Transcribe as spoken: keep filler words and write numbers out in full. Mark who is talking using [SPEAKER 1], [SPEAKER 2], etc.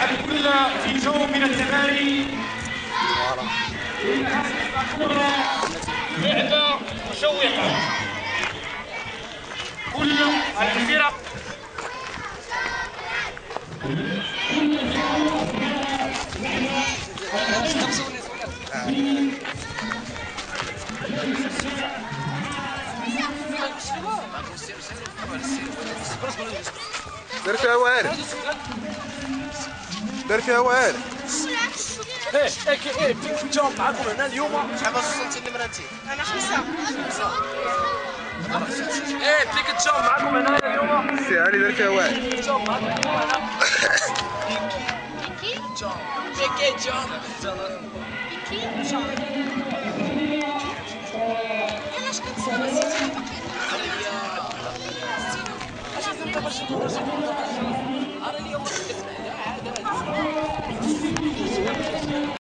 [SPEAKER 1] الكل في جو من التمارين. لعبة مشوقة. كل الفرق
[SPEAKER 2] دار فيها والو دار فيها والو.
[SPEAKER 1] ايه ايه ايه نتجاوب معكم هنا اليوم.
[SPEAKER 3] شحال وصلتي لنمرتي؟
[SPEAKER 4] انا خمسة.
[SPEAKER 1] ايه تيجي نتجاوب معكم هنا اليوم.
[SPEAKER 2] السي علي دار فيها والو.
[SPEAKER 1] نتجاوب معكم اليوم هنا.
[SPEAKER 4] بيكي
[SPEAKER 3] بيكي جون.
[SPEAKER 4] بيكي جون. علاش كتسنى السيتي باقي؟
[SPEAKER 3] هي